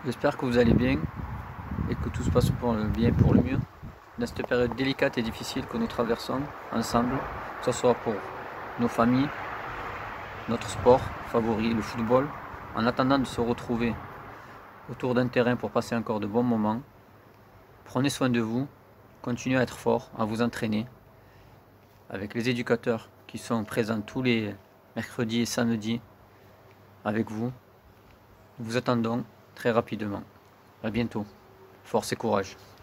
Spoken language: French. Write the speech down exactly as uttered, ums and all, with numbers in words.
J'espère que vous allez bien et que tout se passe pour le bien, pour le mieux. Dans cette période délicate et difficile que nous traversons ensemble, que ce soit pour nos familles, notre sport favori, le football, en attendant de se retrouver autour d'un terrain pour passer encore de bons moments, prenez soin de vous, continuez à être fort, à vous entraîner, avec les éducateurs qui sont présents tous les mercredis et samedis avec vous. Nous vous attendons très rapidement. À bientôt. Force et courage.